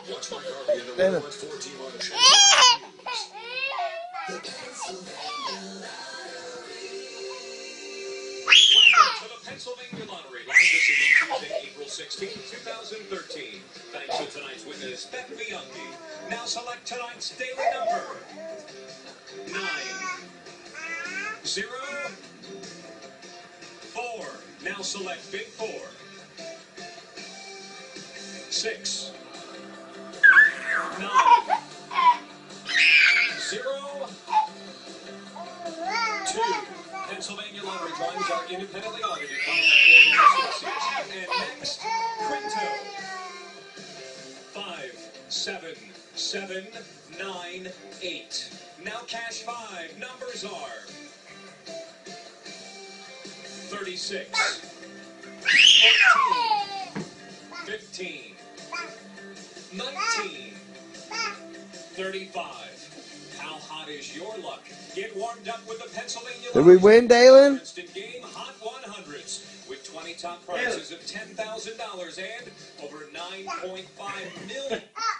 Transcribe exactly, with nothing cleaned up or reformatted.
Watch my Harvey in the Damn it. one four team on channel. The Pennsylvania Welcome to the Pennsylvania Lottery. Live this evening, Tuesday, April sixteenth, two thousand thirteen. Thanks to tonight's witness, Beth Bianchi. Now select tonight's daily number. Nine. Zero. Four. Now select big four. Six. Nine. Zero. Two. Pennsylvania Lottery drawings are independently audited by our associates. And next, Quinto. Five, seven, seven, nine, eight. Now cash five. Numbers are thirty-six, fourteen, fifteen, nineteen, thirty-five. How hot is your luck? Get warmed up with the Pennsylvania Did we win, Dalen? Instant Game Hot one hundreds with twenty top prizes of ten thousand dollars and over nine point five million dollars.